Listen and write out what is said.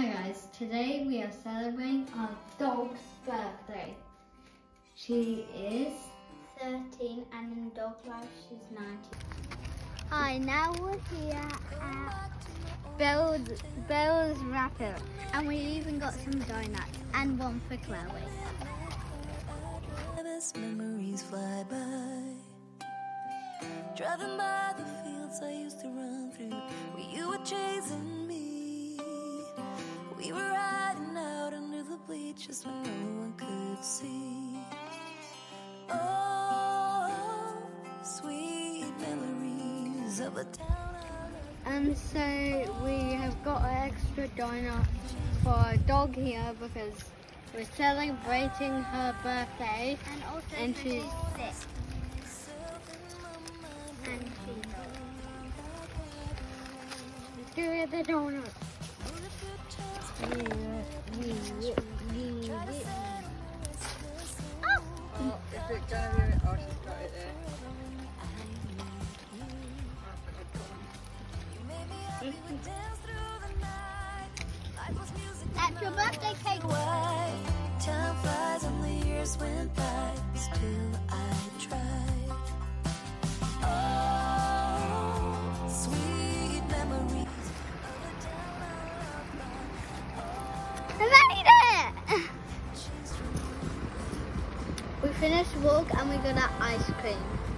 Hi guys, today we are celebrating our dog's birthday. She is 13 and in dog life she's 19. Hi, now we're here at Bill's Rapper and we even got some donuts and one for Chloe. Best memories fly by. Driving by the fields I used to run through where you were chasing me. We were riding out under the bleachers when no one could see. Oh, sweet memories of a town. And so we have got an extra donut for our dog here because we're celebrating her birthday and she's sick. And do the donut. Oh, is it diarrhea or she's got it there? That's your birthday cake. Time flies and the years went by. Still I tried. Oh, sweet memories. I made it! We finished walk and we got our ice cream.